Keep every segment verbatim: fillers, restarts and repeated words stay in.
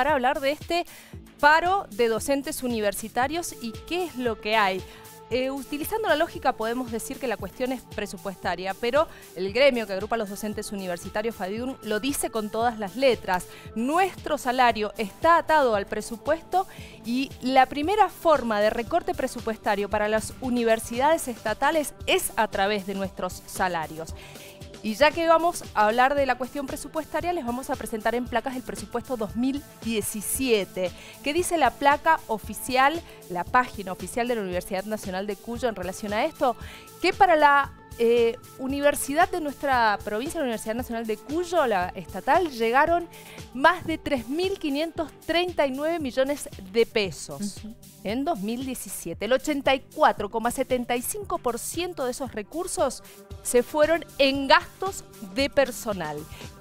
para hablar de este paro de docentes universitarios y qué es lo que hay. Eh, utilizando la lógica podemos decir que la cuestión es presupuestaria, pero el gremio que agrupa a los docentes universitarios, FADIUN, lo dice con todas las letras. Nuestro salario está atado al presupuesto y la primera forma de recorte presupuestario para las universidades estatales es a través de nuestros salarios. Y ya que vamos a hablar de la cuestión presupuestaria, les vamos a presentar en placas el presupuesto dos mil diecisiete, que dice la placa oficial, la página oficial de la Universidad Nacional de Cuyo en relación a esto, que para la eh, universidad de nuestra provincia, la Universidad Nacional de Cuyo, la estatal, llegaron más de tres mil quinientos treinta y nueve millones de pesos. Uh-huh. En dos mil diecisiete, el ochenta y cuatro coma setenta y cinco por ciento de esos recursos se fueron en gastos de personal.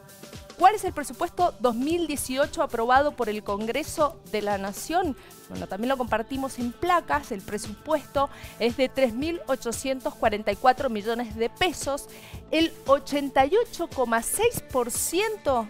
¿Cuál es el presupuesto dos mil dieciocho aprobado por el Congreso de la Nación? Bueno, también lo compartimos en placas. El presupuesto es de tres mil ochocientos cuarenta y cuatro millones de pesos. El ochenta y ocho coma seis por ciento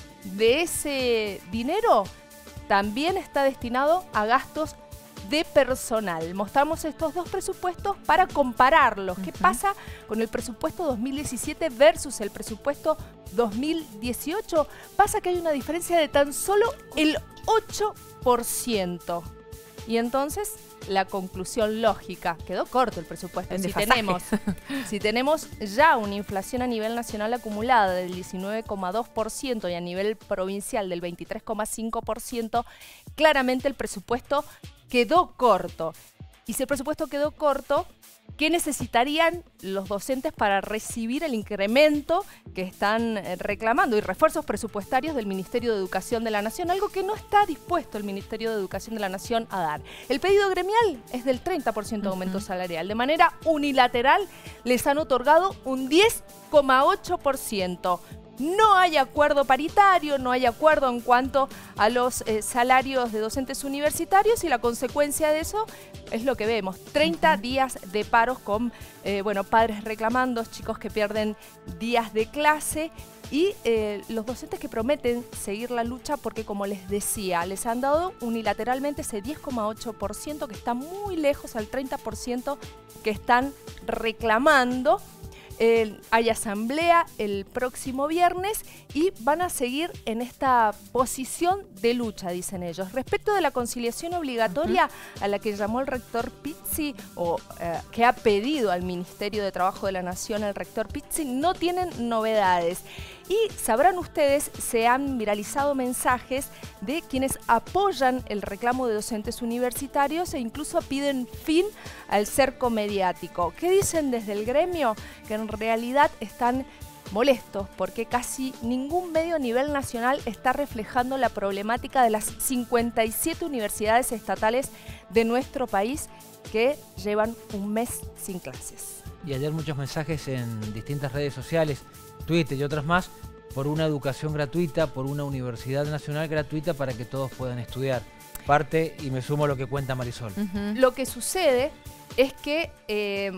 de ese dinero también está destinado a gastos de personal. Mostramos estos dos presupuestos para compararlos. Uh-huh. ¿Qué pasa con el presupuesto dos mil diecisiete versus el presupuesto dos mil dieciocho? Pasa que hay una diferencia de tan solo el ocho por ciento. Y entonces, la conclusión lógica, quedó corto el presupuesto. Si tenemos, si tenemos ya una inflación a nivel nacional acumulada del diecinueve coma dos por ciento y a nivel provincial del veintitrés coma cinco por ciento, claramente el presupuesto quedó corto. Y si el presupuesto quedó corto, ¿qué necesitarían los docentes para recibir el incremento que están reclamando y refuerzos presupuestarios del Ministerio de Educación de la Nación? Algo que no está dispuesto el Ministerio de Educación de la Nación a dar. El pedido gremial es del treinta por ciento de aumento uh-huh. salarial. De manera unilateral les han otorgado un diez coma ocho por ciento. No hay acuerdo paritario, no hay acuerdo en cuanto a los eh, salarios de docentes universitarios y la consecuencia de eso es lo que vemos. treinta días de paros con eh, bueno, padres reclamando, chicos que pierden días de clase y eh, los docentes que prometen seguir la lucha porque, como les decía, les han dado unilateralmente ese diez coma ocho por ciento que está muy lejos al treinta por ciento que están reclamando. Eh, hay asamblea el próximo viernes y van a seguir en esta posición de lucha, dicen ellos. Respecto de la conciliación obligatoria uh-huh. a la que llamó el rector Pizzi o eh, que ha pedido al Ministerio de Trabajo de la Nación el rector Pizzi, no tienen novedades. Y sabrán ustedes, se han viralizado mensajes de quienes apoyan el reclamo de docentes universitarios e incluso piden fin al cerco mediático. ¿Qué dicen desde el gremio? Que en realidad están molestos porque casi ningún medio a nivel nacional está reflejando la problemática de las cincuenta y siete universidades estatales de nuestro país que llevan un mes sin clases. Y ayer muchos mensajes en distintas redes sociales, Twitter y otras más, por una educación gratuita, por una universidad nacional gratuita para que todos puedan estudiar. Parte, y me sumo a lo que cuenta Marisol. Uh-huh. Lo que sucede es que eh,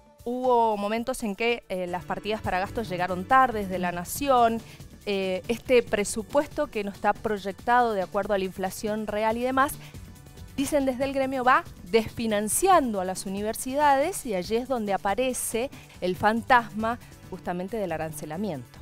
hubo momentos en que eh, las partidas para gastos llegaron tarde desde la Nación. Eh, este presupuesto que no está proyectado de acuerdo a la inflación real y demás, dicen desde el gremio, va desfinanciando a las universidades y allí es donde aparece el fantasma justamente del arancelamiento.